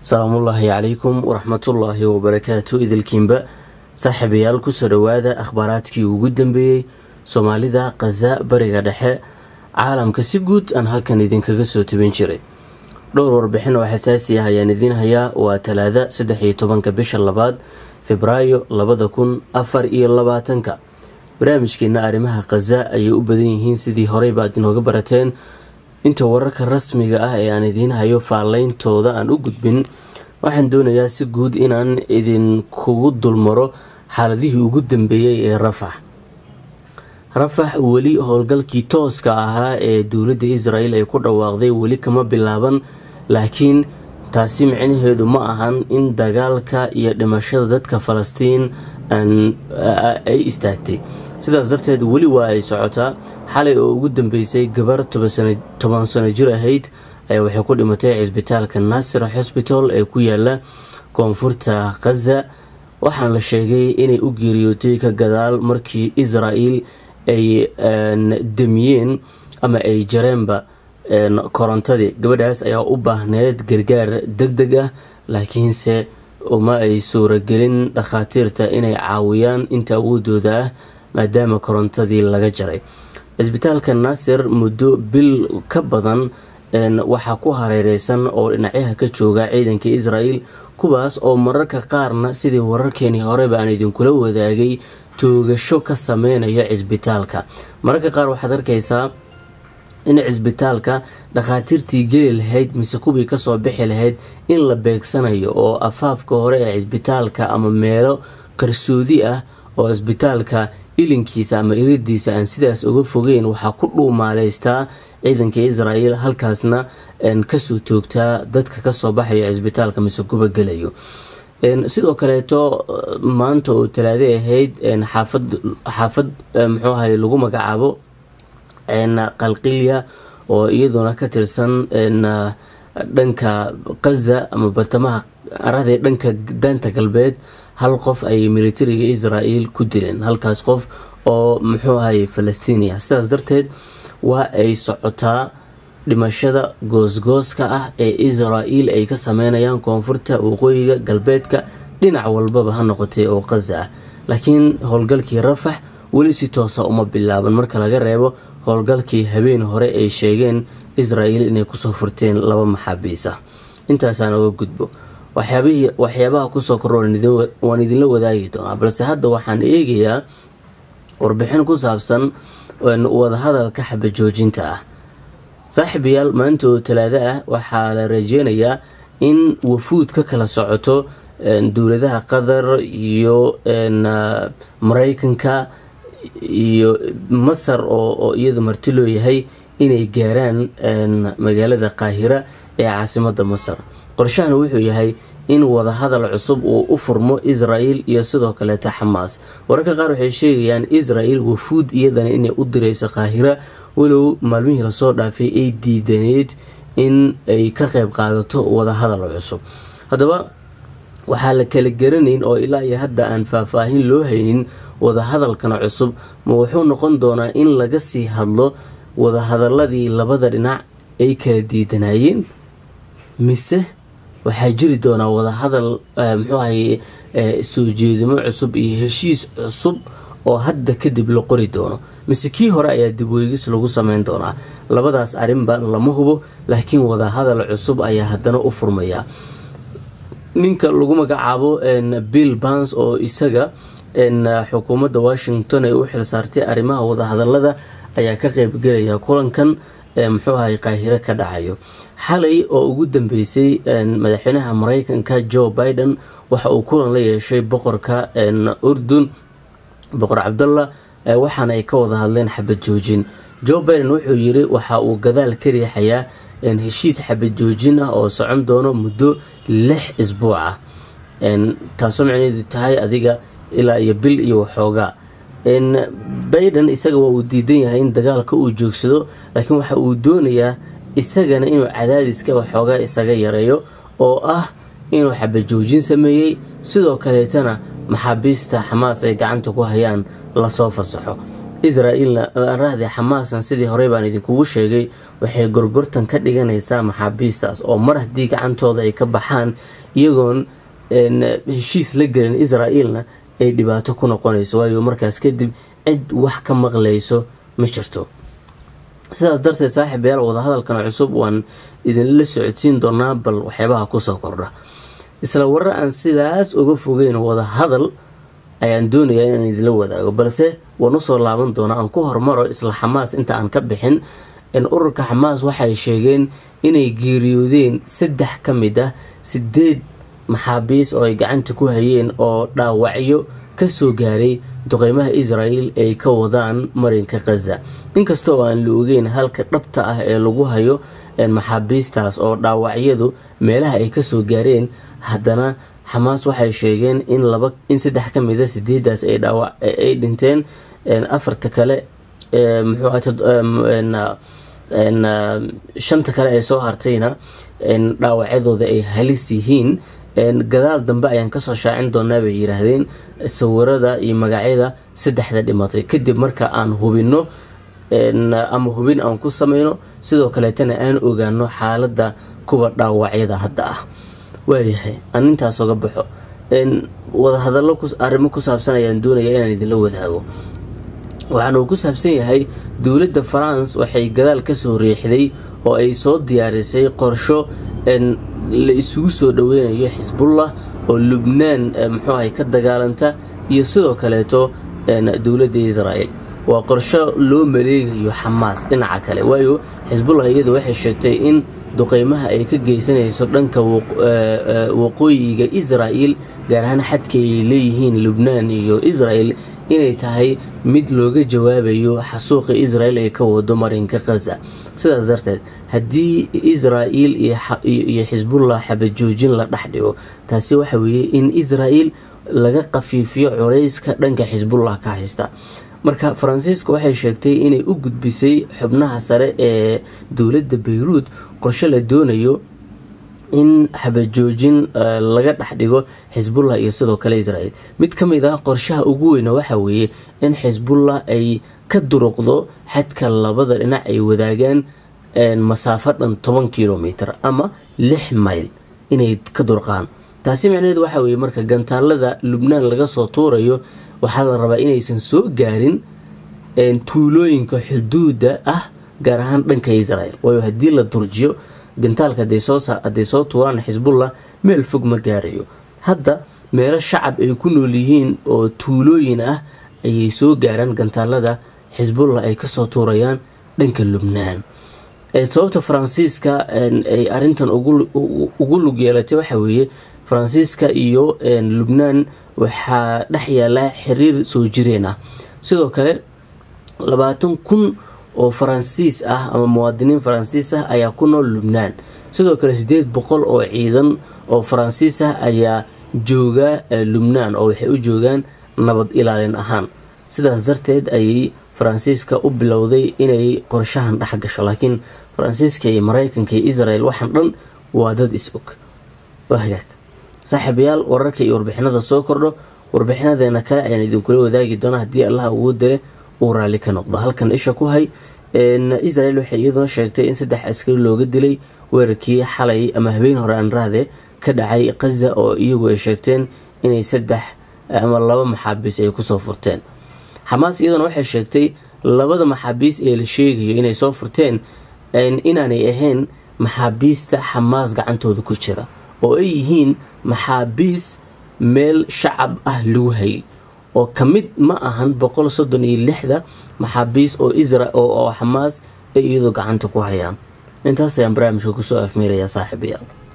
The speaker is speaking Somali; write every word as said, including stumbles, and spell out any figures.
السلام الله عليكم ورحمة الله وبركاته. إذا الكيمبا صاحب يالكو سروادا أخباراتكي وجودن بي سوماليدا قزاء بريغا دحي عالم كسيقود أن هالكان إذن كغسو تبين شري دور وربحين وحساسية هيان إذن هيا وتلاذا سدحي طبانك بيش اللباد فبرايو لبادا كون أفر إيا اللباتنكا برامجكي نارمها قزاء أي أبدينيهين سيدي هوريبا دينو غبرتين inta wararka rasmiga ah ee aan idin hayo faaleyntooda aan u gudbin waxaan doonayaa si guud inaan idin kugu dulmaro xaaladihii ugu dambeeyay ee Rafax Rafax wali howlgalkii tooska ahaa ee dawladda Israel ay ku dhawaaqday wali kama bilaaban laakiin taasi micnaheedu ma ahan in dagaalka iyo dhimashada dadka Falastiin ay istaagtay sidaas darteed wali waa ay socotaa xalay oo ugu dambeysay gabar toban sano jir ahayd ayaa waxay ku dhimatay cisbitaalka Nasir Hospital ee ku yaala koonfurta Gaza waxaan la sheegay inay u geeriyootay ka gadaal markii Israel ay damiyeen ama ay jareenba korontadii gabadhaas ayaa u baahneed gargaar degdeg ah laakiinse uma ay suuragelin dhakhaatiirta inay caawiyaan inta awoodooda ah maadaama korontadii laga jaray isbitaalka Nasir muddo bil ka badan waxa ku hareereysan oo dhinacyaha ka jooga ciidanka Israel kuwaas oo mararka qaarna sidii wararkeeni hore baan idin kula wadaagay toogasho ka sameynaya isbitaalka mararka qaar waxaad arkaysaa in isbitaalka dhakhaatiirtii geli lahayd mise kubii ka soo bixi lahayd in la beegsanayo oo afaafka hore ee isbitaalka ama meelo qarsoodi ah oo isbitaalka ilinkiisa ama iridiisa aan sidaas uga fogeyn waxa ku dhuumaaleystaa ciidanka Israel halkaasna aan ka soo toogtaa dadka ka soo baxaya isbitaalka mise kuba galayo een sidoo kale to maanta oo talaade ahayd een xaafad xaafad muxuu ahay lagu magacaabo een qalqiya oo iyaduna ka tirsan een dhanka Gaza ama bartamaha arada dhanka daanta galbeed hal qof ay militariga Israel ku dileen halkaas qof oo muxuu ahay Falastiiniya sidaas darteed waa ay socotaa dhimashada goosgooska ah ee Israel ay ka sameynayaan koonfurta waqooyiga galbeedka dhinac walba ha noqotay oo Gaza ah laakiin howlgalkii Rafax wali si toos ah uma bilaaban marka laga reebo howlgalkii habeen hore ay sheegeen Israel inay ku soo furteen laba maxaabiis ah intaas aan uga gudbo waxyaabaha waxyaabaha ku soo kordhay waan idin la wadaagi doonaa balse hadda waxaan eegayaa warbixin ku saabsan wada hadalka xabad joojinta ah saaxiibayaal maanta oo talaada ah waxaa la rajeynayaa in wafuud ka kala socoto dawladaha Qatar iyo Mareykanka iyo Masar oo iyadu marti loo yahay inay gaaraan magaalada Qaahira ee caasimadda Masar qorshahan wuxuu yahay in wada hadal cusub uu u furmo Israel iyo sidoo kale Hamas wararka qaar waxay sheegayaan Israel wafuud iyadana inay u direyso Qaahira walow maalmihii la soo dhaafay ay diidaneed in ay ka qayb qaadato wada hadal cusub hadaba waxa la kala garanayn oo ilaa iyo hadda aan faahfaahin loo haynin wada hadalkan cusub ma wuxuu noqon doonaa in laga sii hadlo wada hadaladii labada dhinac ay kala diidanayeen mise waxaa jiri doonaa wada hadal muxuu ahay soo jeedimo cusub iyo heshiis cusub oo hadda kadib la qori doono mise kii hore ayaa dib u eegis lagu sameyn doonaa labadaas arinba lama hubo laakiin wada hadal cusub ayaa haddana u furmaya ninka lagu magacaabo Bill Burns oo isaga xukuumadda Washington ay u xil saartay arrimaha wada hadalada ayaa ka qayb galaya kulankan muxuu ahay Qaahira ka dhacayo xalay oo ugu dambeysay madaxweynaha Mareykanka Joe Biden waxa uu kulan la yeeshay boqorka Urdun boqor Abdullah waxaana ay ka wada hadleen xabad joojin Joe Biden wuxuu yiri waxa uu gadaal ka riixayaa in heshiis xabad joojin ah oo socon doono muddo lix isbuuc ah taasoo macnaheedu tahay adiga ilaa iyo bil iyo waxoogaa in Biden isaga waa uu diidan yahay in dagaalka uu joogsado laakiin waxa uu doonayaa isagana inuu cadaadiska waxoogaa isaga yareeyo oo ah inuu xabad joojin sameeyay sidoo kale tana maxaabiista Hamas ay gacanta ku hayaan la soo fasaxo Israa'iilna raahday Xamaasan sidii hore baan idinkugu sheegay waxay gorgortan ka dhiganaysaa maxaabiistaas oo mar haddii gacantooda ay ka baxaan iyagoon heshiis la gelin Israa'iilna ay dhibaato ku noqonayso waayo markaas kadib cid wax ka maqlayso ma jirto. sidaas darteed saaxiibayaal wada hadalkan cusub waan idin la socodsiin doonaa bal waxyaabaha ku soo kordha. isla warar aan sidaas uga fogeyn wada hadal ayaan doonayaa inaan idinla wadaago balse waan u soo laaban doonaa aan ku hormaro isla Xamaas inta aan ka bixin in ururka Xamaas waxay sheegeen inay geeriyoodeen saddex ka mid ah sideed maxaabiis oo ay gacanta ku hayeen oo dhaawacyo ka soo gaaray duqeymaha Israa'iil ay ka wadaan marinka Gaza. inkastoo aan la ogeyn halka dhabta ah ee lagu hayo maxaabiistaas oo dhaawacyadu meelaha ay ka soo gaareen haddana Xamaas waxay sheegeen in laba in saddex ka mid ah sideedaas ay dhaawac ay dhinteen afarta kale ee muxuu ahaa in shanta kale ay soo hartayna in dhaawacyadooda ay halis yihiin. gadaal dambe ayaan kasoo shaacin doonaa bay yiraahdeen sawirada iyo magacyada saddexda dhimatay kadib marka aan hubino ama hubin aan ku sameyno sidoo kaleetana aan ogaano xaaladda kuwa dhaawacyada hadda ah. waayahay aan intaas uga baxo in wada hadallo ku arrimo ku saabsan ayaan doonayaa inaan idinla wadaago. waxaan uu ku saabsan yahay dowladda France waxay gadaal ka soo riixday oo ay soo diyaarisay qorsho in la isugu soo dhaweynayo Xisbullah oo Lubnaan muxuu ahay ka dagaalanta iyo sidoo kaleeto dowladda Israa'iil. waa qorsho loo maleegayo Xamaas dhinaca kale waayo Xisbullah iyadu waxay sheegtay in duqeymaha ay ka geysanayso dhanka waqooyiga Israa'iil gaar ahaan xadka ay leeyihiin Lubnaan iyo Israa'iil inay tahay mid looga jawaabayo xasuuqa Israa'iil ay ka wado marinka Gaza. sidaas darteed haddii Israa'iil iyo Xisbullah xabajoojin la dhaxdhigo taasi waxa weeye in Israa'iil laga qafiifiyo culayska dhanka Xisbullah ka haysta. marka Faransiiska waxay sheegtay inay u gudbisay xubnaha sare ee dowladda Beirut qorshe la doonayo in xabajoojin laga dhaxdhigo Xisbullah iyo sidoo kale Israa'iil. mid ka mid ah qorshaha ugu weyn waxa weeye in Xisbullah ay ka duruqdo xadka labada dhinac ay wadaagaan masaafo dhan toban kiiloomitir ama lix mayl inay ka durqaan. taasi macnaheedu waxa weeye marka gantaalada Lubnaan laga soo tuurayo waxaa la rabaa inaysan soo gaarin tuulooyinka xuduuda ah gaar ahaan dhanka Israa'iil waayo haddii la durjiyo gantaalka haday soo haday soo tuuraan Xisbullah meel fog ma gaarayo. hadda meelo shacab ay ku nool yihiin oo tuulooyin ah ayay soo gaaraan gantaalada Xisbullah ay ka soo tuurayaan dhanka Lubnaan. ee sababta Faransiiska ay arintan ugu ugu lug yeelatay waxa weeye Faransiiska iyo Lubnaan waxaa dhex yaala xiriir soo jireen ah. sidoo kale labaatan kun oo Faransiis ah ama muwaadiniin Faransiis ah ayaa ku nool Lubnaan. sidoo kale sideed boqol oo ciidan oo Faransiis ah ayaa jooga Lubnaan oo waxay u joogaan nabad ilaalin ahaan. sidaas darteed ayay Faransiiska u bilowday inay qorshahan dhex gasho laakiin Faransiiska iyo Mareykanka iyo Israa'iil waxan dhan waa dad is og. wahagaag saaxiibayaal wararka iyo warbixinada soo kordho warbixinadeena kale ayaan idinkula wadaagi doonaa haddii Allah ugu dare uu raali ka noqdo. halkan isha ku hay in Israa'iil waxay iyaduna sheegtay in saddex askari looga dilay weerarkii xalay ama habeen hore aan raade ka dhacay Gaza oo iyagu ay sheegteen inay saddex ama laba maxaabiis ay ku soo furteen. Xamaas iyaduna waxay sheegtay labada maxaabiis ee la sheegayo inay soo furteen inaanay ahayn maxaabiista Xamaas gacantooda ku jira oo ay yihiin maxaabiis meel shacab ah lagu hayay oo kamid ma ahan boqol soddon iyo lix maxaabiis oo Israa'iil oo Xamaas ay iyadoo gacanta ku hayaan. intaas ayaan barnaamijka ku soo afmeerayaa saaxiibayaal.